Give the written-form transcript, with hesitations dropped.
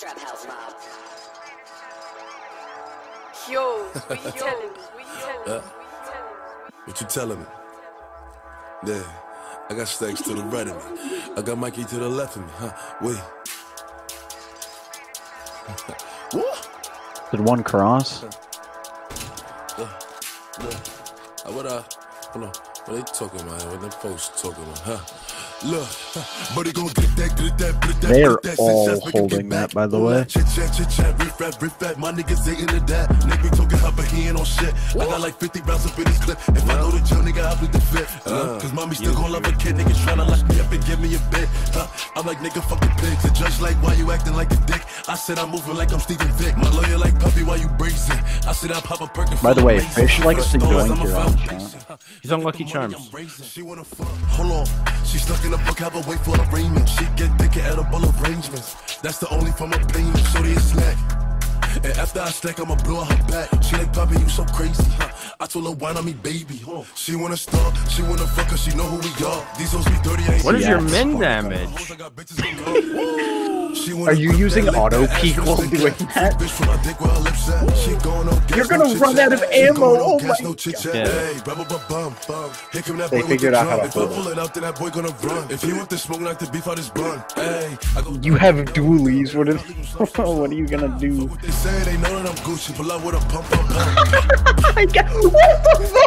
Trap house mob. Yo, what you telling me? What you telling me? Yeah, I got stacks to the right of me. I got Mikey to the left of me, huh? Wait. What? Did one cross? What hold on. What they talking about? What them folks talking about, huh? Look, but he gon' get that. They are all holding that, by the way. Chit chat, my niggas ain't into that. Nigga talking hot, but he ain't on shit. I got like 50 rounds up in his clip. If I know the jail, nigga, I bleed the fit. Cause mommy still gon' love a kid. Niggas tryna lock me up and give me a bit. I'm like, nigga, fucking pigs. The judge like, why you acting like a dick? I said I'm moving like I'm Steven Vick. My lawyer like, puppy, why you brazen? I said I pop a perk. By the way, Fish likes to join your own channel. He's on Lucky Charms. She wanna fuck. Hold on. She stuck in the book, have a wait for arraignment. She get thicker at a bull arrangements. That's the only form of payment. So they slack. And after I stack, I'ma blow her back. She like, Poppy, you so crazy. I told her, wine on me, baby. She wanna start, she wanna fuck her, she know who we are. These hoes be dirty, I ain't What is your min damage? Are you using auto peek while doing that? You're gonna run out of ammo! Oh my god! They figured out how to hold it. You have dualies, what are you gonna do? They say they know that I'm Gucci, pull out with a pump. What the fuck?